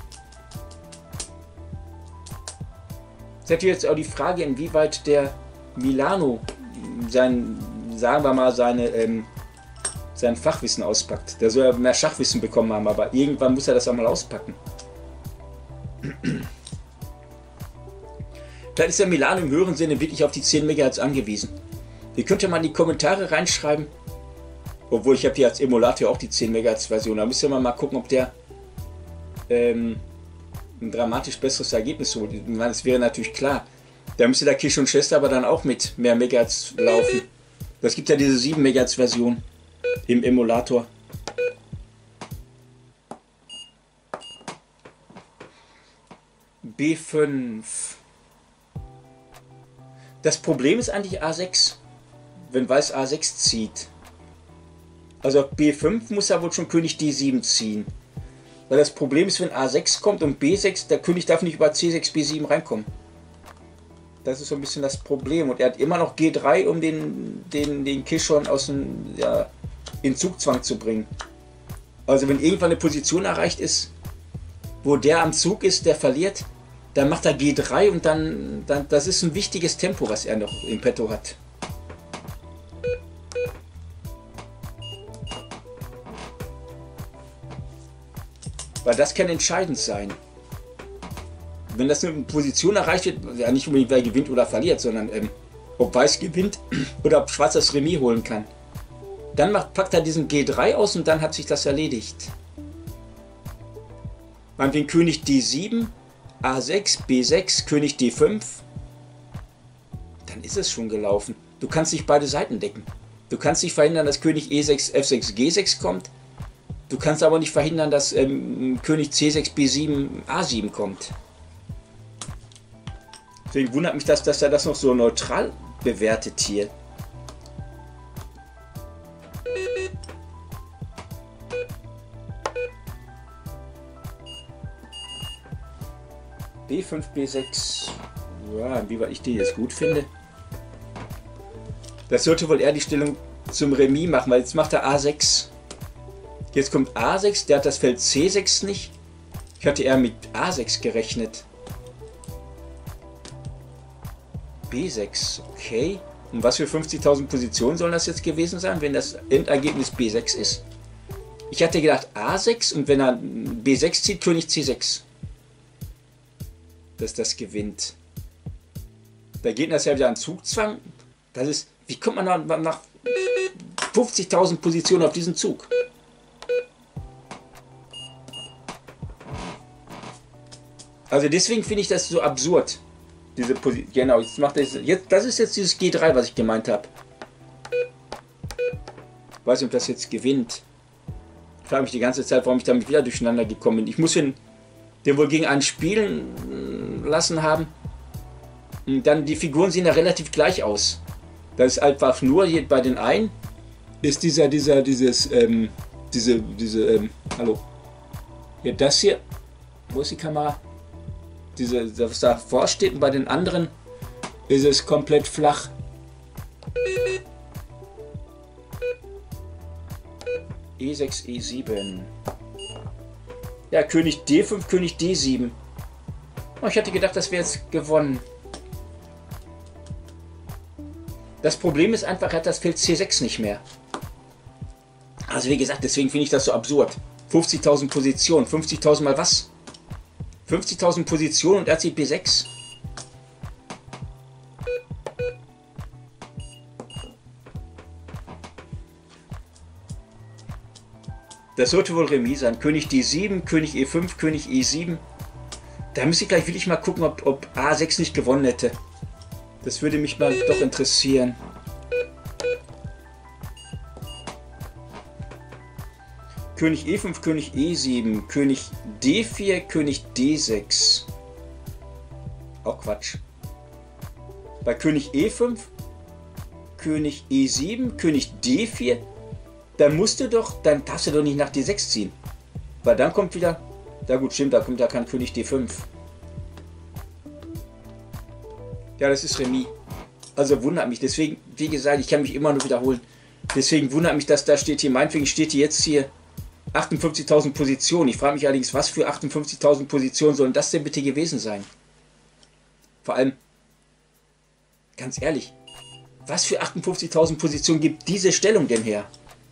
Speaker 1: Es ist natürlich jetzt auch die Frage, inwieweit der Milano sein, sagen wir mal, seine, ähm, sein Fachwissen auspackt. Der soll ja mehr Schachwissen bekommen haben, aber irgendwann muss er das auch mal auspacken. Vielleicht ist der Milano im höheren Sinne wirklich auf die zehn Megahertz angewiesen. Ihr könnt ja mal in die Kommentare reinschreiben, obwohl ich habe hier als Emulator auch die zehn Megahertz Version, da müsst ihr mal, mal gucken, ob der ähm, ein dramatisch besseres Ergebnis holt. Das wäre natürlich klar. Da müsste der Kishon Chester aber dann auch mit mehr Megahertz laufen. Das gibt ja diese sieben Megahertz Version im Emulator. B fünf. Das Problem ist eigentlich A sechs, wenn Weiß A sechs zieht. Also auf B fünf muss er wohl schon König D sieben ziehen. Weil das Problem ist, wenn A sechs kommt und B sechs, der König darf nicht über C sechs, B sieben reinkommen. Das ist so ein bisschen das Problem. Und er hat immer noch G drei, um den, den, den Kishon aus dem, ja, in Zugzwang zu bringen. Also wenn irgendwann eine Position erreicht ist, wo der am Zug ist, der verliert, dann macht er G drei und dann, dann, das ist ein wichtiges Tempo, was er noch im Petto hat. Weil das kann entscheidend sein. Wenn das eine Position erreicht wird, ja nicht unbedingt wer gewinnt oder verliert, sondern ähm, ob Weiß gewinnt oder ob Schwarz das Remis holen kann. Dann macht, packt er diesen G drei aus und dann hat sich das erledigt. Beim den König D sieben, A sechs, B sechs, König D fünf, dann ist es schon gelaufen. Du kannst nicht beide Seiten decken. Du kannst nicht verhindern, dass König E sechs, F sechs, G sechs kommt. Du kannst aber nicht verhindern, dass ähm, König C sechs, B sieben, A sieben kommt. Deswegen wundert mich das, dass er das noch so neutral bewertet hier. B fünf, B sechs, ja, inwieweit ich den jetzt gut finde. Das sollte wohl eher die Stellung zum Remis machen, weil jetzt macht er A sechs. Jetzt kommt A sechs, der hat das Feld C sechs nicht. Ich hatte eher mit A sechs gerechnet. B sechs, okay. Und was für fünfzigtausend Positionen sollen das jetzt gewesen sein, wenn das Endergebnis B sechs ist? Ich hatte gedacht A sechs und wenn er B sechs zieht, König C sechs. Dass das gewinnt. Der Gegner ist ja wieder ein Zugzwang. Das ist, wie kommt man nach, nach fünfzigtausend Positionen auf diesen Zug? Also deswegen finde ich das so absurd. Diese Position. Genau, jetzt macht das, jetzt, das ist jetzt dieses G drei, was ich gemeint habe. Weiß nicht, ob das jetzt gewinnt. Ich frage mich die ganze Zeit, warum ich damit wieder durcheinander gekommen bin. Ich muss den, den wohl gegen einen spielen lassen haben. Und dann, die Figuren sehen ja relativ gleich aus. Das ist einfach nur, hier bei den einen ist dieser, dieser, dieses, ähm, diese, diese, ähm, hallo. Hier, das hier, wo ist die Kamera? Diese, was davor steht, und bei den anderen ist es komplett flach. E sechs, E sieben. Ja, König D fünf, König D sieben. Oh, ich hatte gedacht, das wäre jetzt gewonnen. Das Problem ist einfach, er hat das Feld C sechs nicht mehr. Also wie gesagt, deswegen finde ich das so absurd. fünfzigtausend Positionen, fünfzigtausend mal was? fünfzigtausend Positionen und er zieht B sechs. Das sollte wohl Remis sein. König D sieben, König E fünf, König E sieben. Da müsste ich gleich wirklich mal gucken, ob, ob A sechs nicht gewonnen hätte. Das würde mich mal doch interessieren. König E fünf, König E sieben, König D vier, König D sechs. Auch Quatsch. Bei König E fünf, König E sieben, König D vier, dann musst du doch, dann darfst du doch nicht nach D sechs ziehen. Weil dann kommt wieder, na gut, stimmt, da kommt ja kein König D fünf. Ja, das ist Remis. Also wundert mich. Deswegen, wie gesagt, ich kann mich immer nur wiederholen. Deswegen wundert mich, dass da steht hier, meinetwegen steht hier jetzt hier achtundfünfzigtausend Positionen. Ich frage mich allerdings, was für achtundfünfzigtausend Positionen sollen das denn bitte gewesen sein? Vor allem, ganz ehrlich, was für achtundfünfzigtausend Positionen gibt diese Stellung denn her?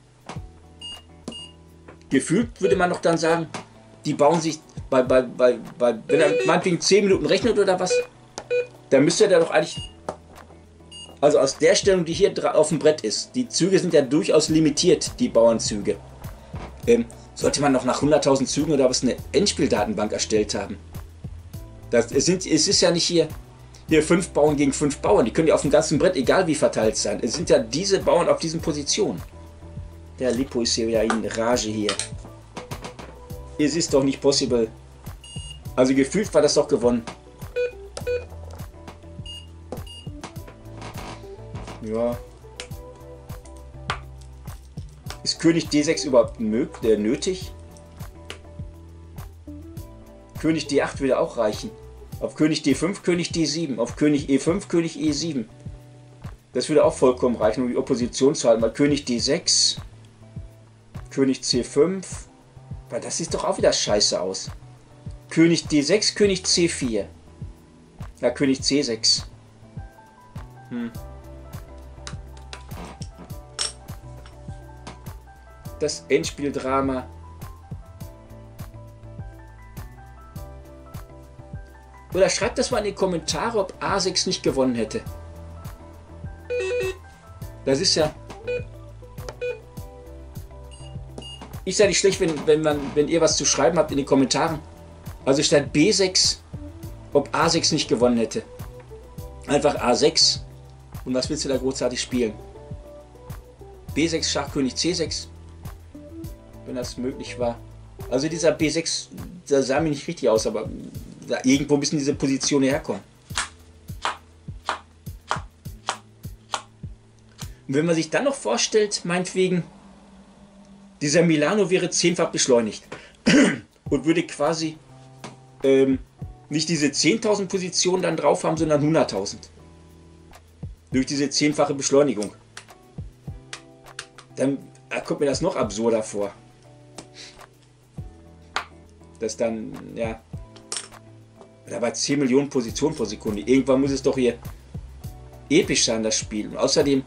Speaker 1: Gefühlt würde man noch dann sagen, die bauen sich, bei, bei, bei, bei, wenn er meinetwegen zehn Minuten rechnet oder was, dann müsste er doch eigentlich, also aus der Stellung, die hier auf dem Brett ist, die Züge sind ja durchaus limitiert, die Bauernzüge. Ähm, sollte man noch nach hunderttausend Zügen oder was eine Endspieldatenbank erstellt haben. Das, es, sind, es ist ja nicht hier, hier fünf Bauern gegen fünf Bauern, die können ja auf dem ganzen Brett egal wie verteilt sein. Es sind ja diese Bauern auf diesen Positionen. Der Lipo ist hier wieder in Rage hier. Es ist doch nicht possible. Also gefühlt war das doch gewonnen. Ja. Ist König D sechs überhaupt möglich, nötig? König D acht würde auch reichen. Auf König D fünf, König D sieben. Auf König E fünf, König E sieben. Das würde auch vollkommen reichen, um die Opposition zu halten. Weil König D sechs, König C fünf. Weil das sieht doch auch wieder scheiße aus. König D sechs, König C vier. Ja, König C sechs. Hm. Das Endspieldrama. Oder schreibt das mal in die Kommentare, ob A sechs nicht gewonnen hätte. Das ist ja... Ist ja nicht schlecht, wenn, wenn, man, wenn ihr was zu schreiben habt in den Kommentaren. Also statt B sechs, ob A sechs nicht gewonnen hätte. Einfach A sechs. Und was willst du da großartig spielen? B sechs, Schachkönig C sechs. Wenn das möglich war. Also dieser B sechs, der sah mir nicht richtig aus, aber da irgendwo müssen diese Positionen herkommen. Und wenn man sich dann noch vorstellt, meinetwegen, dieser Milano wäre zehnfach beschleunigt und würde quasi ähm, nicht diese zehntausend Positionen dann drauf haben, sondern hunderttausend. Durch diese zehnfache Beschleunigung. Dann kommt mir das noch absurder vor. Dass dann, ja, da bei zehn Millionen Positionen pro Sekunde. Irgendwann muss es doch hier episch sein, das Spiel. Und außerdem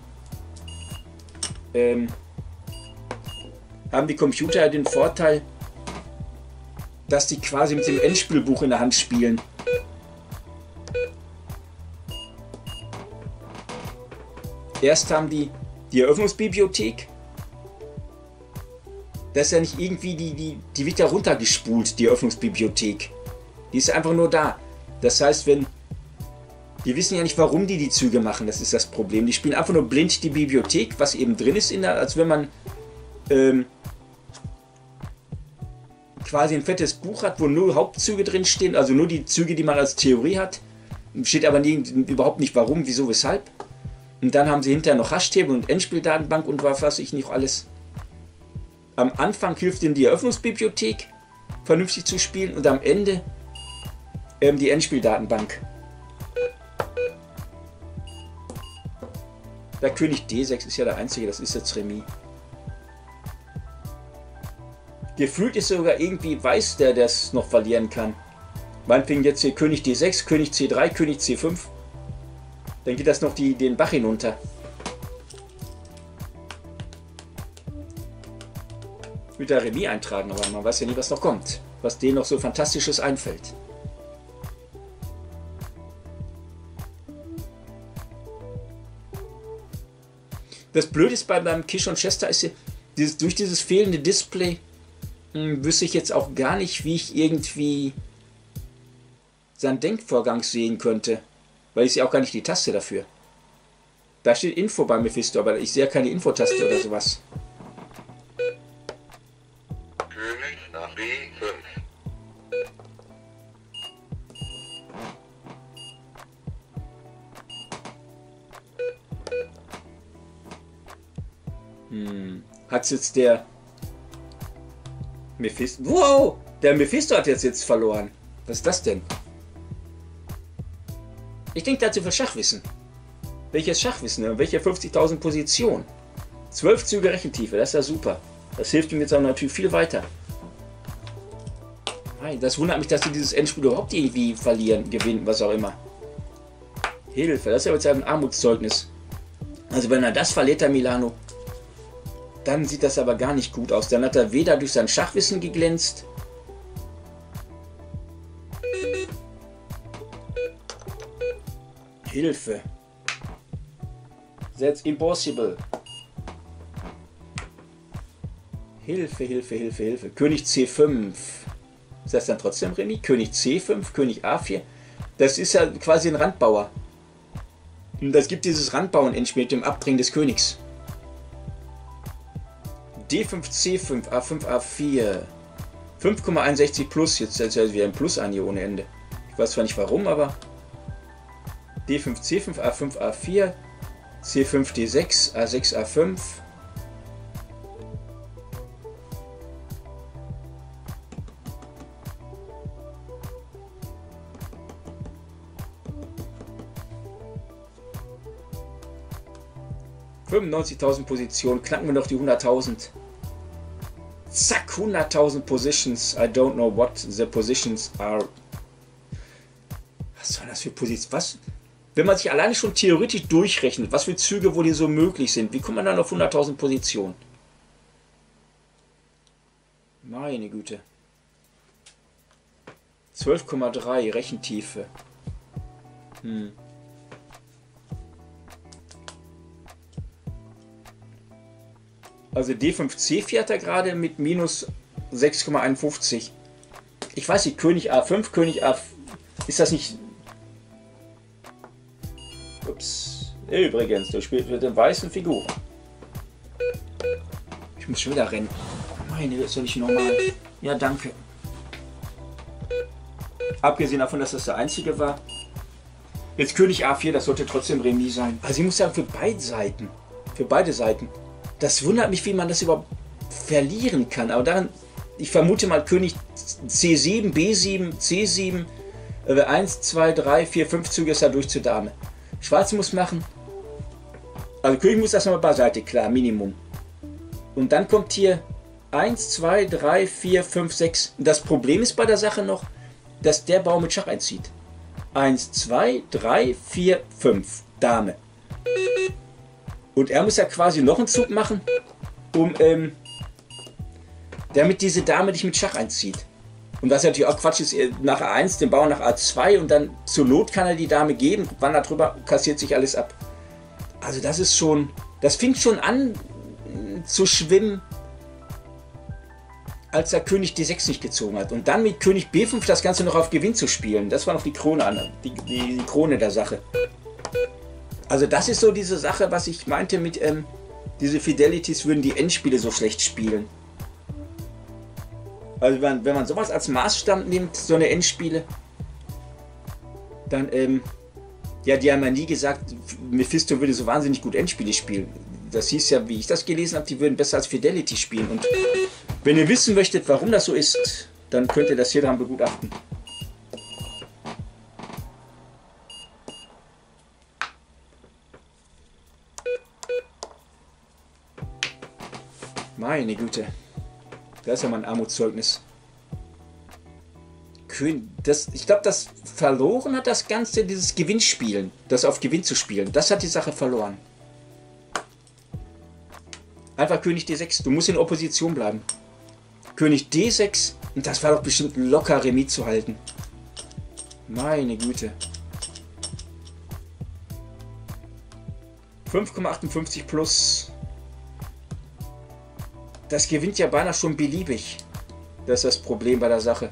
Speaker 1: ähm, haben die Computer ja den Vorteil, dass die quasi mit dem Endspielbuch in der Hand spielen. Erst haben die die Eröffnungsbibliothek. Das ist ja nicht irgendwie, die, die, die wird ja runtergespult, die Eröffnungsbibliothek. Die ist einfach nur da. Das heißt, wenn... Die wissen ja nicht, warum die die Züge machen, das ist das Problem. Die spielen einfach nur blind die Bibliothek, was eben drin ist, in der, als wenn man ähm, quasi ein fettes Buch hat, wo nur Hauptzüge drin stehen, also nur die Züge, die man als Theorie hat. Steht aber nie, überhaupt nicht warum, wieso, weshalb. Und dann haben sie hinterher noch Hashtable und Endspieldatenbank und was weiß ich nicht alles. Am Anfang hilft ihnen die Eröffnungsbibliothek, vernünftig zu spielen, und am Ende ähm, die Endspieldatenbank. Der König D sechs ist ja der einzige, das ist jetzt Remis. Gefühlt ist sogar irgendwie weiß der, der es noch verlieren kann. Meinetwegen jetzt hier König D sechs, König C drei, König C fünf. Dann geht das noch die, den Bach hinunter. Ich will da Remis eintragen, aber man weiß ja nie, was noch kommt. Was denen noch so Fantastisches einfällt. Das Blöde ist bei beim Kish und Chester ist ja, dieses, durch dieses fehlende Display mh, wüsste ich jetzt auch gar nicht, wie ich irgendwie seinen Denkvorgang sehen könnte. Weil ich sehe auch gar nicht die Taste dafür. Da steht Info bei Mephisto, aber ich sehe keine Infotaste oder sowas.
Speaker 2: König nach B fünf.
Speaker 1: Hm. Hat's jetzt der Mephisto... Wow! Der Mephisto hat jetzt, jetzt verloren. Was ist das denn? Ich denke, der hat so viel Schachwissen. Welches Schachwissen? Welche fünfzigtausend Position? zwölf Züge Rechentiefe, das ist ja super. Das hilft ihm jetzt auch natürlich viel weiter. Das wundert mich, dass sie dieses Endspiel überhaupt irgendwie verlieren, gewinnen, was auch immer. Hilfe, das ist ja jetzt ein Armutszeugnis. Also wenn er das verliert, der Milano, dann sieht das aber gar nicht gut aus. Dann hat er weder durch sein Schachwissen geglänzt, Hilfe. That's impossible. Hilfe, Hilfe, Hilfe, Hilfe. König C fünf. Ist das dann trotzdem Remis? König C fünf, König A vier. Das ist ja quasi ein Randbauer. Und das gibt dieses Randbauen-Endspiel mit dem Abbringen des Königs. D fünf, C fünf, A fünf, A vier. fünf Komma einundsechzig plus. Jetzt setzt er wieder ein Plus an hier ohne Ende. Ich weiß zwar nicht warum, aber... D fünf, C fünf, A fünf, A vier, C fünf, D sechs, A sechs, A fünf. fünfundneunzigtausend Positionen, knacken wir noch die hunderttausend. Zack, hunderttausend Positions. I don't know what the positions are. Was soll das für Position? Was? Wenn man sich alleine schon theoretisch durchrechnet, was für Züge wohl hier so möglich sind, wie kommt man dann auf hunderttausend Positionen? Meine Güte. zwölf Komma drei Rechentiefe. Hm. Also D fünf C vier hat er gerade mit minus sechs Komma einundfünfzig. Ich weiß nicht, König A fünf, König A... Ist das nicht... Ups. Übrigens, der spielt mit den weißen Figuren. Ich muss schon wieder rennen. Meine, das ist doch nicht normal. Ja, danke. Abgesehen davon, dass das der einzige war. Jetzt König A vier, das sollte trotzdem Remis sein. Also ich muss sagen, für beide Seiten. Für beide Seiten. Das wundert mich, wie man das überhaupt verlieren kann. Aber daran, ich vermute mal König C sieben, B sieben, C sieben, eins, zwei, drei, vier, fünf Züge ist er durch zur Dame. Schwarz muss machen. Also König muss das nochmal beiseite, klar, Minimum. Und dann kommt hier eins, zwei, drei, vier, fünf, sechs. Das Problem ist bei der Sache noch, dass der Bauer mit Schach einzieht. eins, zwei, drei, vier, fünf. Dame. Und er muss ja quasi noch einen Zug machen, um, ähm, damit diese Dame dich mit Schach einzieht. Und was natürlich auch Quatsch ist, nach A eins, den Bauern nach A zwei und dann zur Not kann er die Dame geben, wandert drüber, kassiert sich alles ab. Also das ist schon, das fing schon an zu schwimmen, als er König D sechs nicht gezogen hat. Und dann mit König B fünf das Ganze noch auf Gewinn zu spielen, das war noch die Krone, die, die, die Krone der Sache. Also das ist so diese Sache, was ich meinte mit, ähm, diese Fidelities würden die Endspiele so schlecht spielen. Also wenn, wenn man sowas als Maßstab nimmt, so eine Endspiele, dann, ähm, ja, die haben ja nie gesagt, Mephisto würde so wahnsinnig gut Endspiele spielen. Das hieß ja, wie ich das gelesen habe, die würden besser als Fidelity spielen. Und wenn ihr wissen möchtet, warum das so ist, dann könnt ihr das hier dran begutachten. Meine Güte. Das ist ja mal ein Armutszeugnis. Das, ich glaube, das verloren hat das Ganze, dieses Gewinnspielen. Das auf Gewinn zu spielen. Das hat die Sache verloren. Einfach König D sechs. Du musst in Opposition bleiben. König D sechs. Und das war doch bestimmt locker Remis zu halten. Meine Güte. fünf Komma achtundfünfzig plus. Das gewinnt ja beinahe schon beliebig. Das ist das Problem bei der Sache.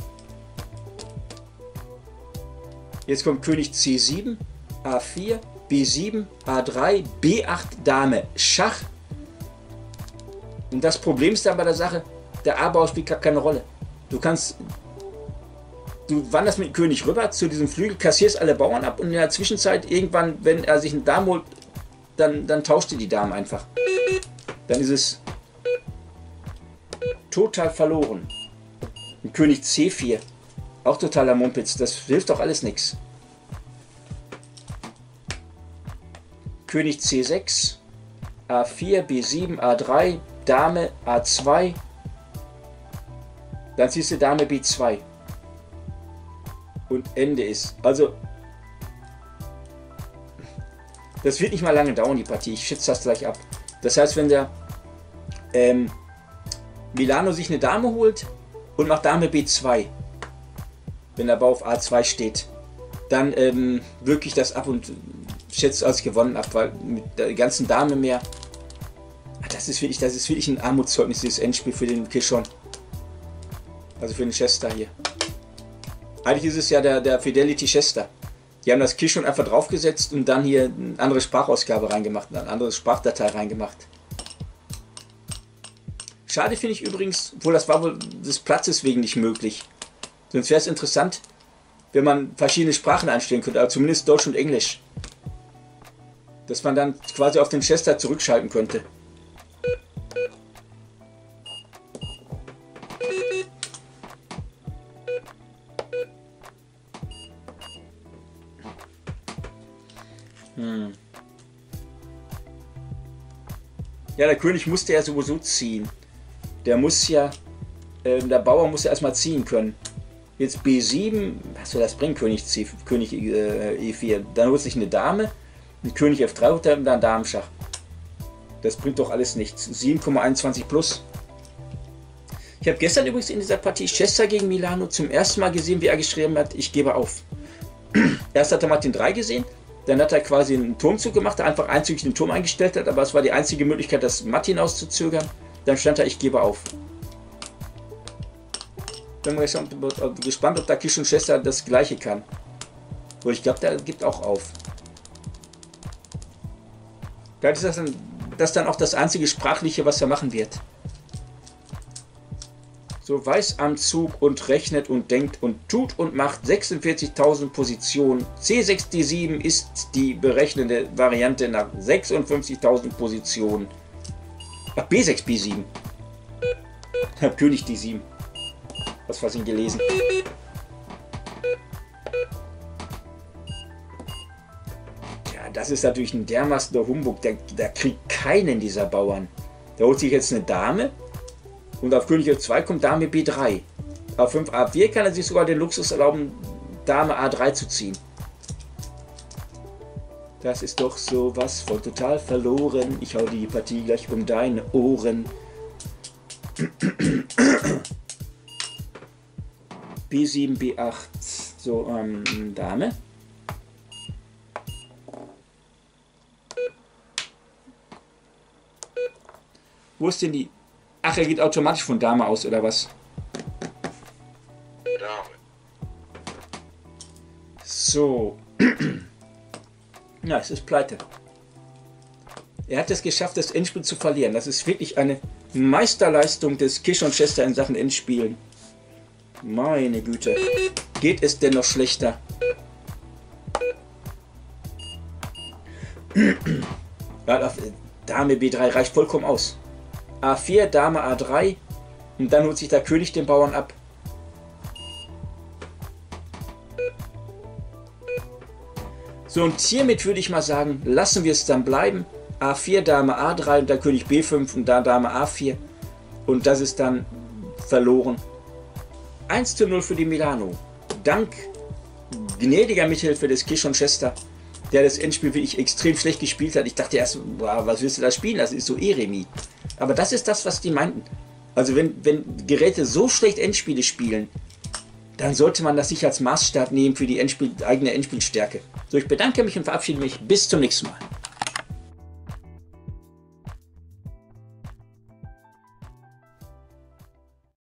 Speaker 1: Jetzt kommt König C sieben, A vier, B sieben, A drei, B acht, Dame, Schach. Und das Problem ist dann bei der Sache, der A-Bauer spielt gar keine Rolle. Du kannst, du wanderst mit dem König rüber zu diesem Flügel, kassierst alle Bauern ab und in der Zwischenzeit irgendwann, wenn er sich einen Dame holt, dann, dann tauscht ihr die Damen einfach. Dann ist es total verloren. Und König C vier, auch totaler Mumpitz, das hilft doch alles nichts. König C sechs, A vier, B sieben, A drei, Dame, A zwei, dann ziehst du Dame B zwei. Und Ende ist. Also, das wird nicht mal lange dauern, die Partie. Ich schätze das gleich ab. Das heißt, wenn der ähm, Milano sich eine Dame holt und macht Dame B zwei, wenn der Bau auf A zwei steht, dann ähm, wirke ich das ab und schätze als gewonnen ab, weil mit der ganzen Dame mehr, das ist wirklich, das ist wirklich ein Armutszeugnis, dieses Endspiel für den Kishon. Also für den Chester hier. Eigentlich ist es ja der, der Fidelity Chester. Die haben das Kishon einfach draufgesetzt und dann hier eine andere Sprachausgabe reingemacht, eine andere Sprachdatei reingemacht. Schade finde ich übrigens, obwohl das war wohl des Platzes wegen nicht möglich. Sonst wäre es interessant, wenn man verschiedene Sprachen einstellen könnte, also zumindest Deutsch und Englisch. Dass man dann quasi auf den Chester zurückschalten könnte. Hm. Ja, der König musste ja sowieso ziehen. Der muss ja, äh, der Bauer muss ja erstmal ziehen können. Jetzt B sieben, was soll das bringen? König, C, König äh, E vier. Dann holt sich eine Dame. Mit König F drei und dann Damenschach. Das bringt doch alles nichts. sieben Komma einundzwanzig plus. Ich habe gestern übrigens in dieser Partie Chester gegen Milano zum ersten Mal gesehen, wie er geschrieben hat, ich gebe auf. Erst hat er Martin drei gesehen, dann hat er quasi einen Turmzug gemacht, der einfach einzügig den Turm eingestellt hat, aber es war die einzige Möglichkeit, das Matt hinauszuzögern. Dann stand er, ich gebe auf. Bin mal gespannt, ob der Kishon Chester das gleiche kann. Und ich glaube, der gibt auch auf. Vielleicht ist das dann, das dann auch das einzige Sprachliche, was er machen wird. So, weiß am Zug und rechnet und denkt und tut und macht sechsundvierzigtausend Positionen. C sechs D sieben ist die berechnende Variante nach sechsundfünfzigtausend Positionen. Ach, B sechs B sieben. König D sieben. Was war ihn gelesen? Ja, das ist natürlich ein dermaßen der Humbug. Der, der kriegt keinen dieser Bauern. Der holt sich jetzt eine Dame. Und auf König F zwei kommt Dame B drei. Auf fünf A vier kann er sich sogar den Luxus erlauben, Dame A drei zu ziehen. Das ist doch sowas von total verloren. Ich hau die Partie gleich um deine Ohren. B sieben, B acht. So, ähm, Dame. Wo ist denn die... Ach, er geht automatisch von Dame aus, oder was?
Speaker 2: Dame.
Speaker 1: So. Ja, es ist pleite. Er hat es geschafft, das Endspiel zu verlieren. Das ist wirklich eine Meisterleistung des Kishon Chester in Sachen Endspielen. Meine Güte. Geht es denn noch schlechter? Ja, Dame B drei reicht vollkommen aus. A vier, Dame A drei und dann holt sich der König den Bauern ab. So, und hiermit würde ich mal sagen, lassen wir es dann bleiben. A vier, Dame A drei und der König B fünf und da Dame A vier. Und das ist dann verloren. eins zu null für die Milano. Dank gnädiger Mithilfe des Kishon Chester, der das Endspiel wirklich extrem schlecht gespielt hat. Ich dachte erst, wow, was willst du da spielen? Das ist so eh Remis. Aber das ist das, was die meinten. Also wenn, wenn Geräte so schlecht Endspiele spielen, dann sollte man das sich als Maßstab nehmen für die Endspiel, eigene Endspielstärke. So, ich bedanke mich und verabschiede mich. Bis zum nächsten Mal.